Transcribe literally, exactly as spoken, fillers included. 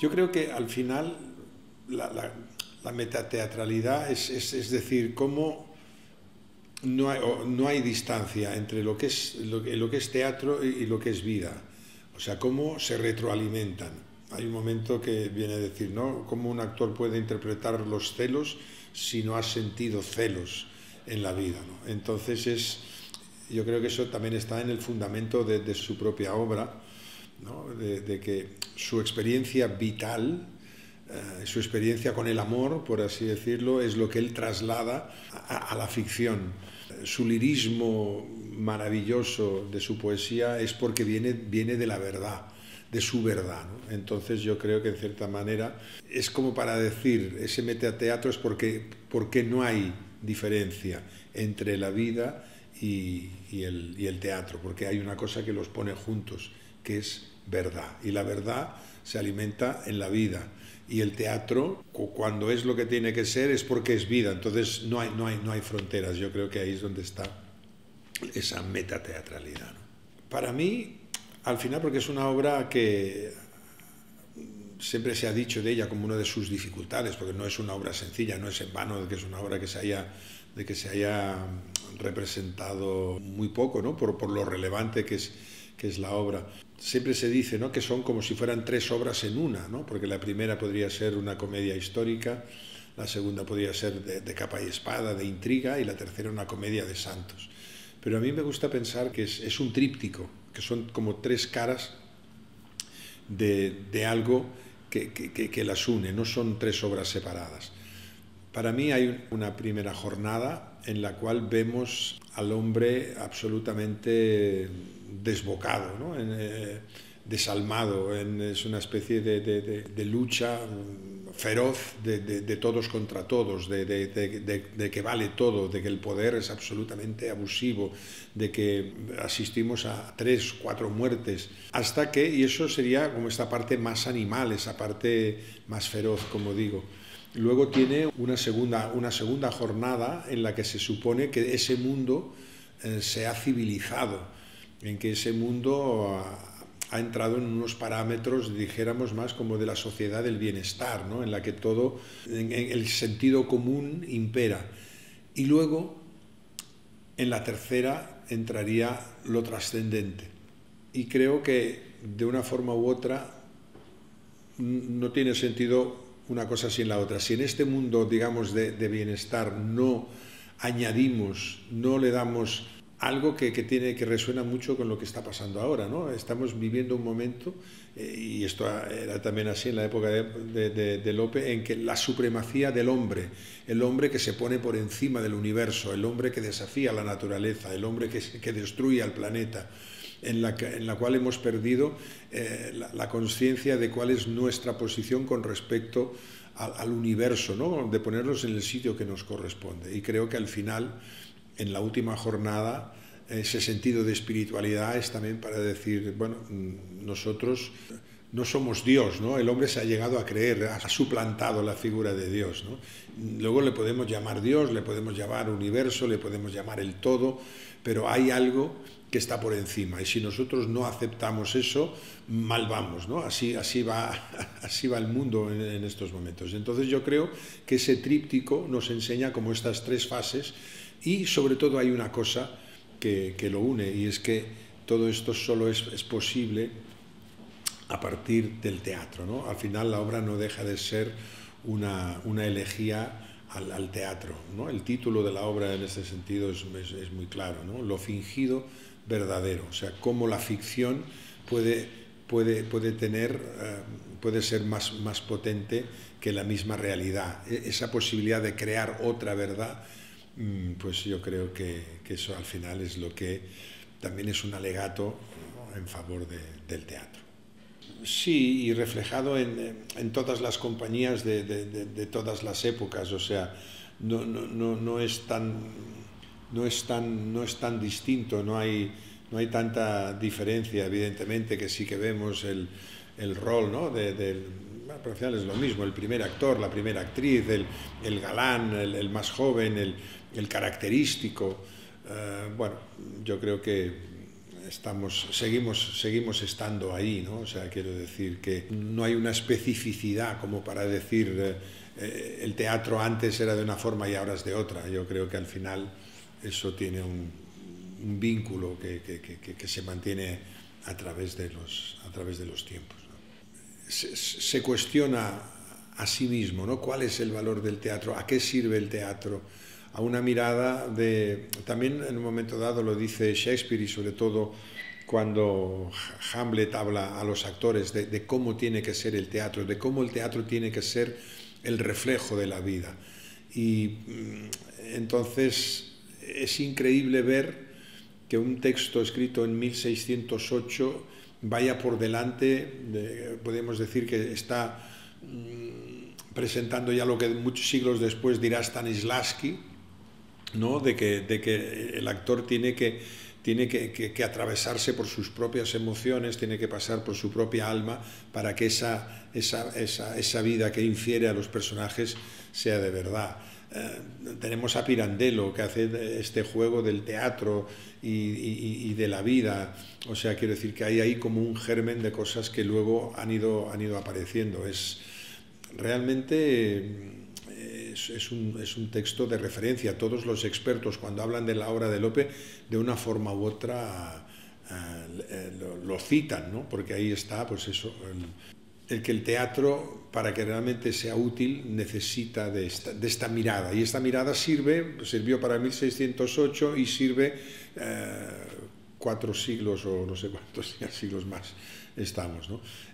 Yo creo que al final la, la, la metateatralidad es, es, es decir, cómo no hay, no hay distancia entre lo que, es, lo, lo que es teatro y, y lo que es vida. O sea, cómo se retroalimentan. Hay un momento que viene a decir, ¿no? Cómo un actor puede interpretar los celos si no ha sentido celos en la vida, ¿no? Entonces es, yo creo que eso también está en el fundamento de, de su propia obra, ¿no? de, de que su experiencia vital, eh, su experiencia con el amor, por así decirlo, es lo que él traslada a, a la ficción. Su lirismo maravilloso de su poesía es porque viene, viene de la verdad, de su verdad, ¿no? Entonces yo creo que en cierta manera es como para decir, ese metateatro es porque, porque no hay diferencia entre la vida y, y, el, y el teatro, porque hay una cosa que los pone juntos, que es verdad, y la verdad se alimenta en la vida, y el teatro, cuando es lo que tiene que ser, es porque es vida, entonces no hay, no hay, no hay fronteras. Yo creo que ahí es donde está esa metateatralidad, ¿no? Para mí, al final, porque es una obra que siempre se ha dicho de ella como una de sus dificultades, porque no es una obra sencilla, no es en vano de que es una obra que se haya, de que se haya representado muy poco, ¿no? por, por lo relevante que es, que es la obra. Siempre se dice, ¿no?, que son como si fueran tres obras en una, ¿no? Porque la primera podría ser una comedia histórica, la segunda podría ser de, de capa y espada, de intriga, y la tercera una comedia de santos. Pero a mí me gusta pensar que es, es un tríptico, que son como tres caras de, de algo que, que, que las une, no son tres obras separadas. Para mí hay una primera jornada en la cual vemos al hombre absolutamente desbocado, ¿no? en, eh, desalmado, en, es una especie de, de, de, de lucha feroz de, de, de todos contra todos, de, de, de, de, de que vale todo, de que el poder es absolutamente abusivo, de que asistimos a tres, cuatro muertes, hasta que, y eso sería como esta parte más animal, esa parte más feroz, como digo. Luego tiene una segunda, una segunda jornada en la que se supone que ese mundo eh, se ha civilizado, en que ese mundo ha, ha entrado en unos parámetros, dijéramos, más como de la sociedad del bienestar, ¿no? En la que todo, en, en el sentido común impera. Y luego, en la tercera, entraría lo trascendente. Y creo que, de una forma u otra, no tiene sentido una cosa sin la otra. Si en este mundo, digamos, de, de bienestar no añadimos, no le damos algo que, que, tiene, que resuena mucho con lo que está pasando ahora, ¿no? Estamos viviendo un momento, eh, y esto era también así en la época de, de, de, de Lope, en que la supremacía del hombre, el hombre que se pone por encima del universo, el hombre que desafía la naturaleza, el hombre que, que destruye al planeta, en la, que, en la cual hemos perdido eh, la, la conciencia de cuál es nuestra posición con respecto al, al universo, ¿no? De ponernos en el sitio que nos corresponde. Y creo que al final, en la última jornada, ese sentido de espiritualidad es también para decir, bueno, nosotros no somos Dios, ¿no? El hombre se ha llegado a creer, ha suplantado la figura de Dios, ¿no? Luego le podemos llamar Dios, le podemos llamar universo, le podemos llamar el todo, pero hay algo que está por encima, y si nosotros no aceptamos eso, mal vamos, ¿no? Así, así, va, así va el mundo en, en estos momentos. Entonces yo creo que ese tríptico nos enseña como estas tres fases, y sobre todo hay una cosa que, que lo une, y es que todo esto solo es, es posible a partir del teatro, ¿no? Al final la obra no deja de ser una, una elegía al, al teatro, ¿no? El título de la obra en este sentido es, es, es muy claro, ¿no? Lo fingido verdadero, o sea, cómo la ficción puede, puede, puede tener, uh, puede ser más, más potente que la misma realidad. Esa posibilidad de crear otra verdad, pues yo creo que, que eso al final es lo que también es un alegato, ¿no?, en favor de, del teatro. Sí, y reflejado en, en todas las compañías de, de, de, de todas las épocas, o sea, no, no, no, no es tan... No es, tan, no es tan distinto, no hay, no hay tanta diferencia, evidentemente que sí que vemos el, el rol, ¿no? de, del, bueno, pero al final es lo mismo, el primer actor, la primera actriz, el, el galán, el, el más joven, el, el característico. Uh, bueno, yo creo que estamos, seguimos, seguimos estando ahí, ¿no? O sea, quiero decir que no hay una especificidad como para decir eh, el teatro antes era de una forma y ahora es de otra. Yo creo que al final eso tiene un, un vínculo que, que, que, que se mantiene a través de los, a través de los tiempos, ¿no? Se, se cuestiona a sí mismo, ¿no? ¿Cuál es el valor del teatro? ¿A qué sirve el teatro? A una mirada de... También en un momento dado lo dice Shakespeare, y sobre todo cuando Hamlet habla a los actores de, de cómo tiene que ser el teatro, de cómo el teatro tiene que ser el reflejo de la vida. Y entonces es increíble ver que un texto escrito en mil seiscientos ocho vaya por delante, de, podemos decir que está mmm, presentando ya lo que muchos siglos después dirá Stanislavski, ¿no? de, que, de que el actor tiene que, tiene que, que, que atravesarse por sus propias emociones, tiene que pasar por su propia alma para que esa, esa, esa, esa vida que infiere a los personajes sea de verdad. Eh, tenemos a Pirandello, que hace este juego del teatro y, y, y de la vida. O sea, quiero decir que hay ahí como un germen de cosas que luego han ido, han ido apareciendo. Es realmente... Es, es, un, es un texto de referencia. Todos los expertos, cuando hablan de la obra de Lope, de una forma u otra eh, lo, lo citan, ¿no? Porque ahí está, pues eso, el, el que el teatro, para que realmente sea útil, necesita de esta, de esta mirada. Y esta mirada sirve, sirvió para mil seiscientos ocho y sirve eh, cuatro siglos o no sé cuántos siglos más estamos, ¿no?